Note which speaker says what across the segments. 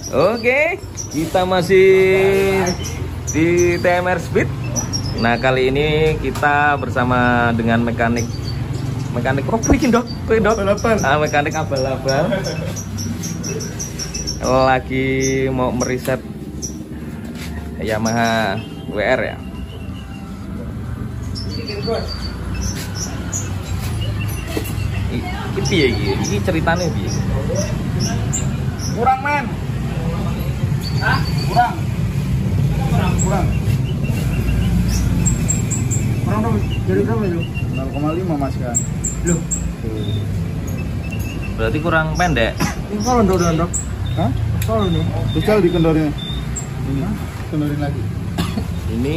Speaker 1: Oke, kita masih di TMR Speed. Nah, kali ini kita bersama dengan mekanik apa ini, Dok? Mekanik abal-abal. Lagi mau meriset Yamaha WR ya. Ini piye iki? Iki ceritane piye?
Speaker 2: Kurang, men. Hah? Kurang dong, jadi berapa itu? 0,5 mas kan? Loh?
Speaker 1: Berarti kurang pendek.
Speaker 2: Ini kalau dok? Hah? Kalau nih? Bisa dikendorinya? Ini, kendorin lagi.
Speaker 1: Ini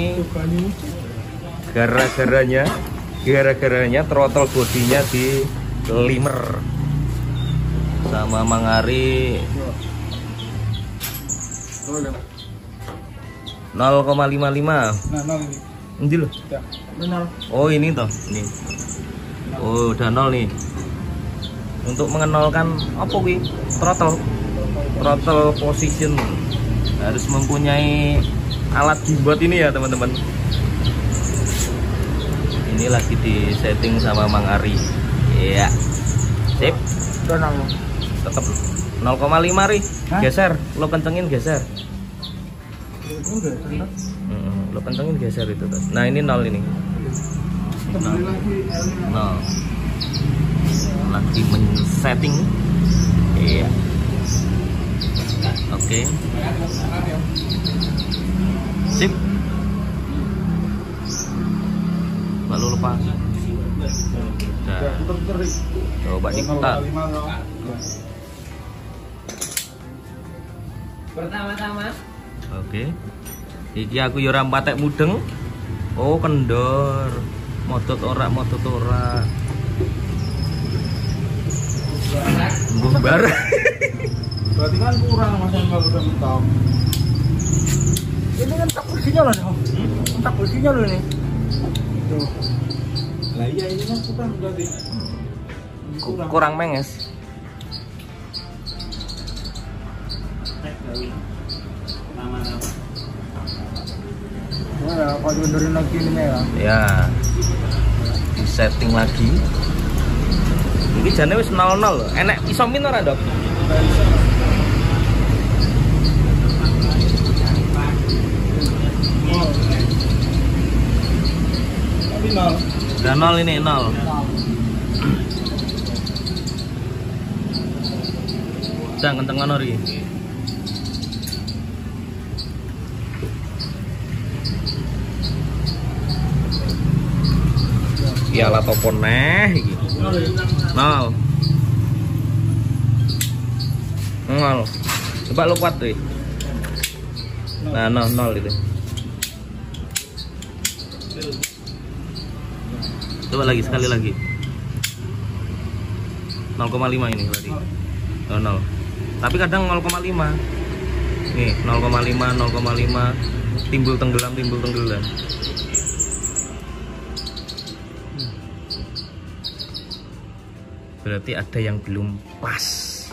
Speaker 1: gara-garanya throttle bodinya di limer sama Mang Ari 0,55.
Speaker 2: Nah, 0 ini.
Speaker 1: Ini loh.
Speaker 2: Ya, benar.
Speaker 1: Oh, ini toh. Ini. Oh, udah 0 nih. Untuk mengenalkan apa kuwi? Throttle position. Harus mempunyai alat gimbot ini ya, teman-teman. Ini lagi di setting sama Mang Ari. Iya. Sip.
Speaker 2: Udah 0.
Speaker 1: Tetap 0,5 Ri.
Speaker 2: Hah?
Speaker 1: Geser, lo kencengin geser.
Speaker 2: Udah,
Speaker 1: Lo kencengin geser itu. Nah, ini 0 ini.
Speaker 2: kembali lagi.
Speaker 1: 0. Lagi men-setting. Iya. Oke. Sip. Lalu lepas. Udah.
Speaker 2: Puter-puter.
Speaker 1: Coba diputar.
Speaker 3: Pertama-tama.
Speaker 1: Oke. Iki aku yo ora patek mudeng. Oh, kendor. Modot ora. Bumbar.
Speaker 2: Berarti kan kurang mas yang kalau udah mentok. Ini kan tak posisinya loh, tak posisinya loh ini. Tuh. Nah iya ini kan kurang berarti.
Speaker 1: Kurang menges.
Speaker 2: Oh ya, kalau dibenderin lagi ini ya.
Speaker 1: Ya. Di setting lagi. Ini jane wis 00 lho. Enek iso min ora, Dok?
Speaker 2: Tapi 0.
Speaker 1: Udah 0 ini 0. Udah kenceng ngono ri. Ya lah topo neh iki. 0. Coba lu kuat tuh. Nah, 0 itu. Coba lagi, sekali lagi. 0,5 ini berarti. 0. Tapi kadang 0,5. Nih, 0,5. Timbul tenggelam. Berarti ada yang belum pas.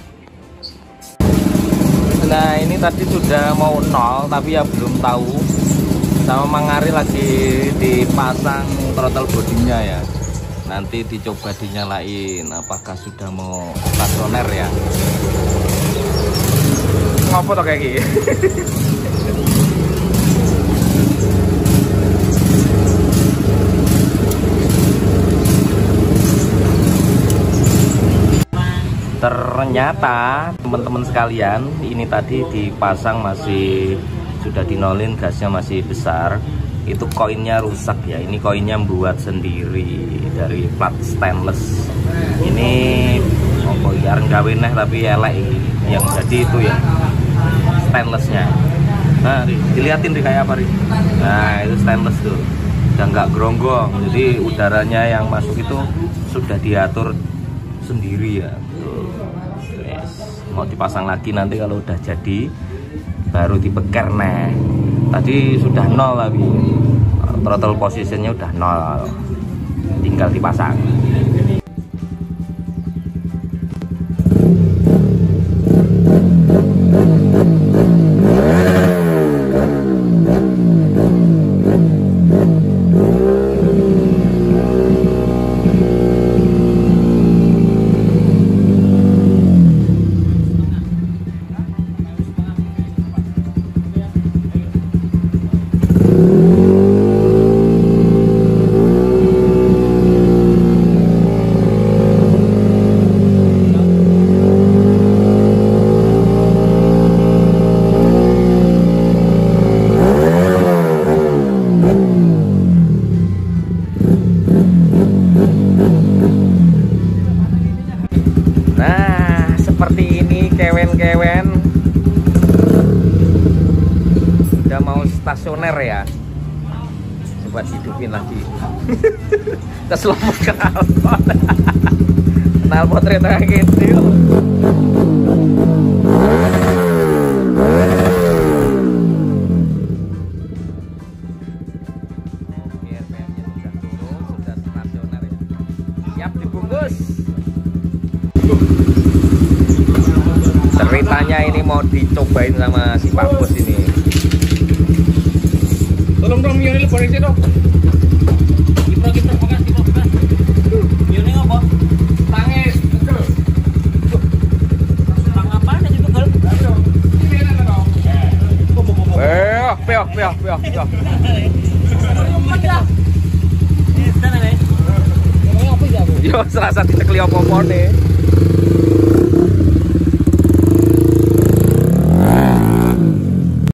Speaker 1: Nah, ini tadi sudah mau 0 tapi ya belum tahu. Sama Mang Ari lagi dipasang throttle bodinya ya. Nanti dicoba dinyalain apakah sudah mau stasioner ya. Ngopo to kayak gini. Ternyata teman-teman sekalian, ini tadi dipasang masih sudah dinolin, gasnya masih besar. Itu koinnya rusak ya. Ini koinnya buat sendiri dari plat stainless. Ini apa ya, gawe neh tapi elek ini. Yang jadi itu ya stainlessnya. Nah, dilihatin di kayak apa nih. Nah, itu stainless tuh. Udah nggak geronggong. Jadi udaranya yang masuk itu sudah diatur sendiri ya. Yes. Mau dipasang lagi nanti kalau udah jadi baru dibeker. Nah, tadi sudah 0 tapi throttle positionnya udah 0, tinggal dipasang. stasioner ya. Coba hidupin lagi. Keselopot knalpot. Knalpot ternyata kayak gitu. Ceritanya ini mau dicobain sama si Pak Bos ini.
Speaker 2: Tolong dong Mioni lebarin sih dong. Kiprok bekas. Mioni apa? Tangi. Tang apaan aja itu, Gal?
Speaker 1: Peok. Yo, serasa ditekeli apa-apa nih.